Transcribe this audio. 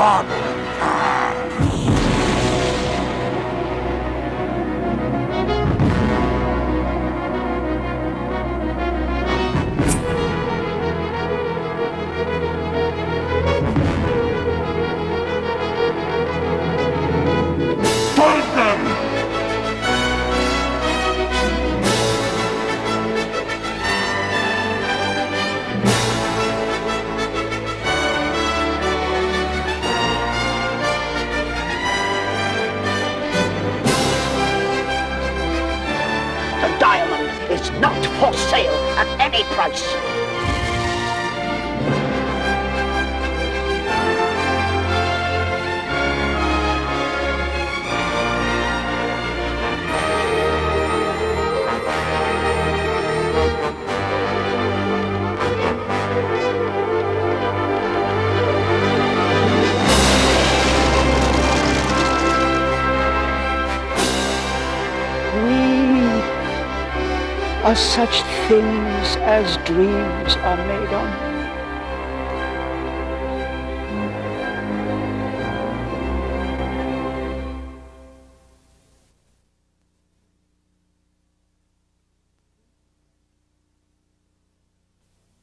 on! Find them! The diamond is not for sale at any price. Are such things as dreams are made on.